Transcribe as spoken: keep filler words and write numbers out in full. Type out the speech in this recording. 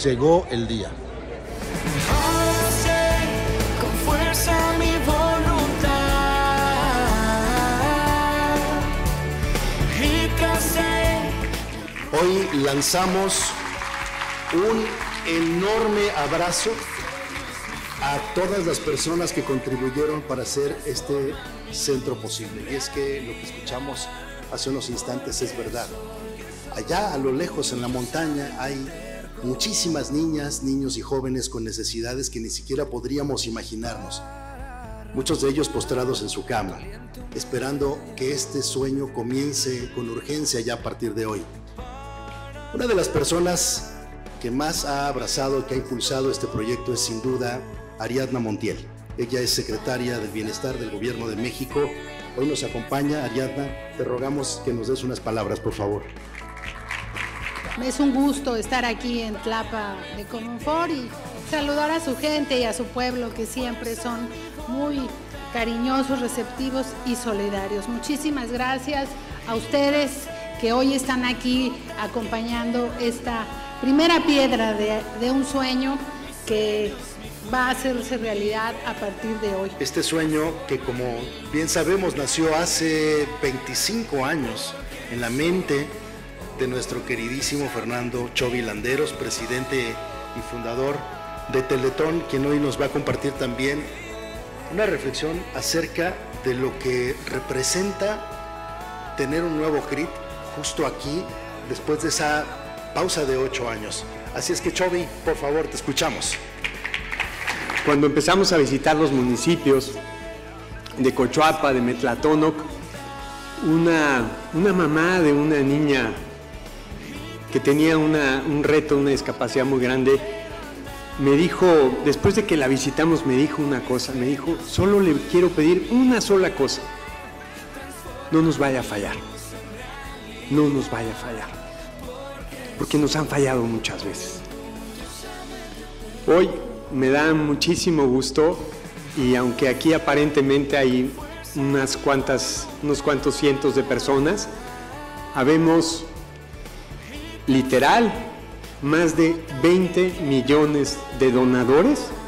llegó el día. Con fuerza mi voluntad y tracé. Hoy lanzamos un enorme abrazo a todas las personas que contribuyeron para hacer este centro posible. Y es que lo que escuchamos hace unos instantes es verdad. Allá a lo lejos en la montaña hay muchísimas niñas, niños y jóvenes con necesidades que ni siquiera podríamos imaginarnos. Muchos de ellos postrados en su cama, esperando que este sueño comience con urgencia ya a partir de hoy. Una de las personas que más ha abrazado y que ha impulsado este proyecto es sin duda Ariadna Montiel. Ella es secretaria del Bienestar del Gobierno de México. Hoy nos acompaña. Ariadna, te rogamos que nos des unas palabras, por favor. Es un gusto estar aquí en Tlapa de Comonfort y saludar a su gente y a su pueblo, que siempre son muy cariñosos, receptivos y solidarios. Muchísimas gracias a ustedes que hoy están aquí acompañando esta primera piedra de, de un sueño que va a hacerse realidad a partir de hoy. Este sueño que, como bien sabemos, nació hace veinticinco años en la mente de nuestro queridísimo Fernando Chovy Landeros, presidente y fundador de Teletón, quien hoy nos va a compartir también una reflexión acerca de lo que representa tener un nuevo C R I T justo aquí, después de esa pausa de ocho años. Así es que, Chovy, por favor, te escuchamos. Cuando empezamos a visitar los municipios de Cochuapa, de Metlatónoc, una, una mamá de una niña que tenía una, un reto, una discapacidad muy grande, me dijo, después de que la visitamos, me dijo una cosa, me dijo, solo le quiero pedir una sola cosa, no nos vaya a fallar, no nos vaya a fallar, porque nos han fallado muchas veces. Hoy me da muchísimo gusto, y aunque aquí aparentemente hay unas cuantas, unos cuantos cientos de personas, habemos literal más de veinte millones de donadores